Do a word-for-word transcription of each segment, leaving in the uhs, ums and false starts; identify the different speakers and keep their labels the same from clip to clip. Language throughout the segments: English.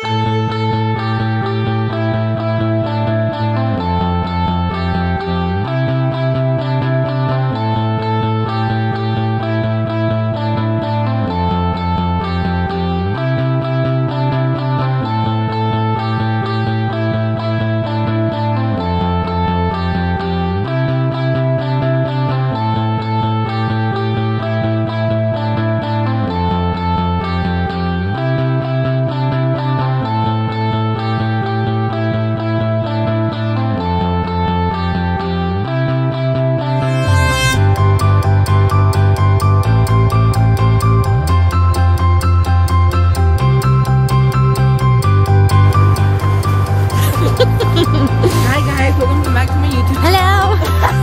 Speaker 1: Hi guys, welcome back to my YouTube.
Speaker 2: Hello!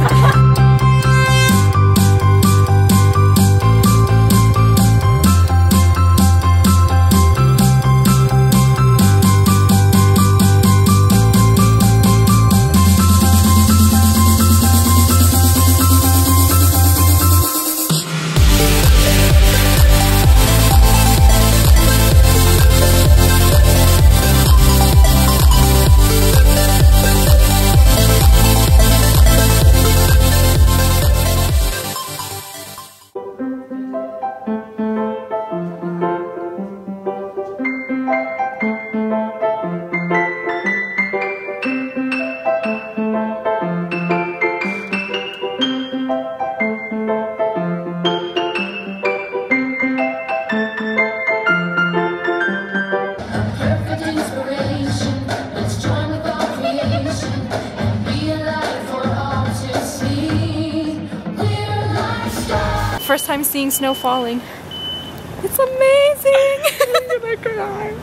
Speaker 2: First time seeing snow falling. It's amazing! I'm gonna cry.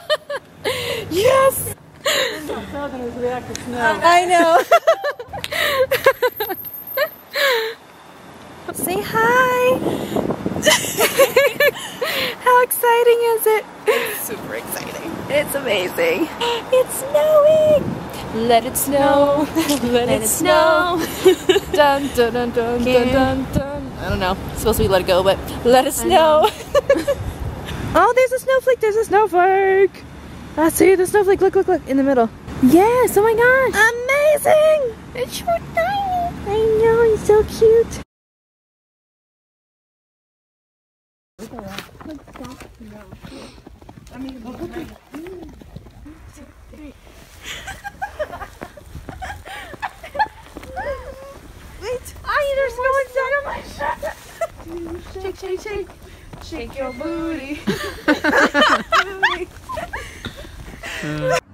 Speaker 2: Yes! I know. Say hi. How exciting is it?
Speaker 1: It's super exciting.
Speaker 2: It's amazing. It's snowing. Let it snow. Let, Let it, it snow. Dun dun dun dun dun dun dun. I don't know. It's supposed to be let it go, but let it snow. Oh, there's a snowflake. There's a snowflake. I see the snowflake. Look, look, look. In the middle. Yes. Oh my gosh. Amazing. It's so tiny. I know. He's so cute.
Speaker 1: I mean,
Speaker 2: Wait. Ay, there's no inside of my shirt. Shake, shake, shake. Shake your booty. Booty.